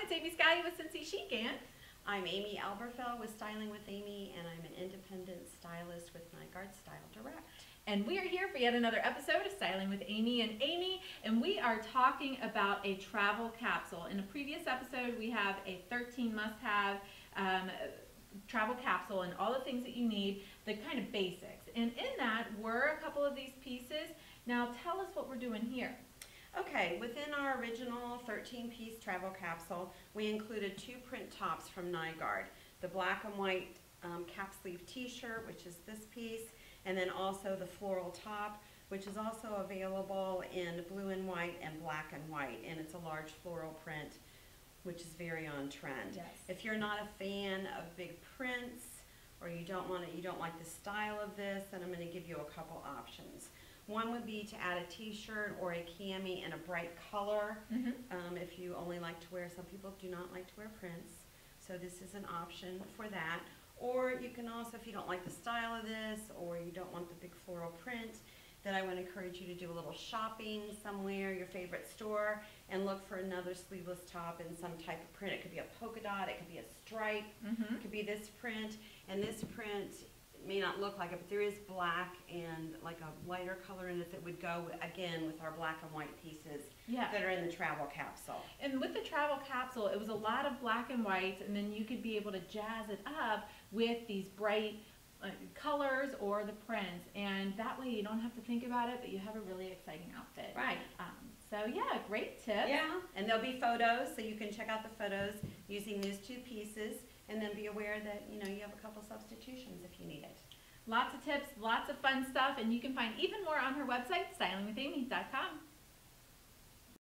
it's Amy Scotty with Cincy Chic, and I'm Amy Alberfell with Styling with Amy, and I'm an independent stylist with Nygaard Style Direct. And we are here for yet another episode of Styling with Amy and Amy, and we are talking about a travel capsule. In a previous episode, we have a 13 must-have travel capsule and all the things that you need, the kind of basics. And in that were a couple of these pieces. Now tell us what we're doing here. Okay, within our original 13-piece travel capsule, we included two print tops from Nygaard. The black and white cap sleeve t-shirt, which is this piece, and then also the floral top, which is also available in blue and white and black and white, and it's a large floral print, which is very on trend. Yes. If you're not a fan of big prints, or you don't like the style of this, then I'm going to give you a couple options. One would be to add a t-shirt or a cami in a bright color. If you only like to wear, some people do not like to wear prints, so this is an option for that. Or you can also, if you don't like the style of this, or you don't want the big floral print, then I would encourage you to do a little shopping somewhere, your favorite store, and look for another sleeveless top in some type of print. It could be a polka dot, it could be a stripe, it could be this print, and this print may not look like it, but there is black and like a lighter color in it that would go, again, with our black and white pieces that are in the travel capsule. And with the travel capsule, it was a lot of black and whites, and then you could be able to jazz it up with these bright colors or the prints, and that way you don't have to think about it, but you have a really exciting outfit. Right. So yeah, great tip. Yeah, and there'll be photos, so you can check out the photos using these two pieces, and then be aware that you have a couple substitutions if you need it. Lots of tips, lots of fun stuff, and you can find even more on her website, stylingwithamy.com.